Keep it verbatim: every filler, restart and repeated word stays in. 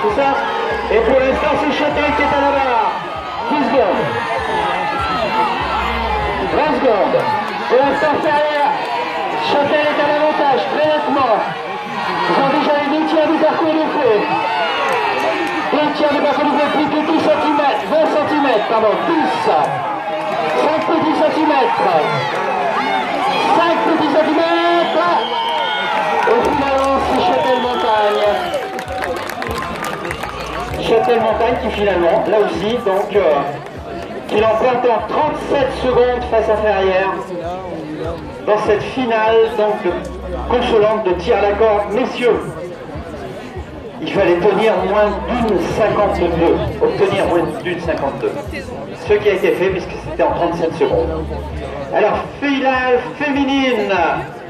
C'est ça? Et pour l'instant, c'est Châtel qui est à la barre. dix secondes. vingt secondes. Pour l'instant, Ferrière. Châtel est à l'avantage, très nettement. Ils ont déjà eu deux tiers du parcours de feu. Deux tiers du parcours de feu, plus que dix centimètres, vingt centimètres, pardon, dix. cinq petits centimètres. cinq petits centimètres. Et finalement, c'est Châtel-Montagne. Châtel-Montagne qui finalement, là aussi, donc, euh, qui l'emporte en trente-sept secondes face à Ferrière. Dans cette finale, donc, de consolante de tir à la corde, messieurs. Il fallait tenir moins d'une cinquante-deux, obtenir moins d'une cinquante-deux. Ce qui a été fait puisque c'était en trente-sept secondes. Alors, finale féminine.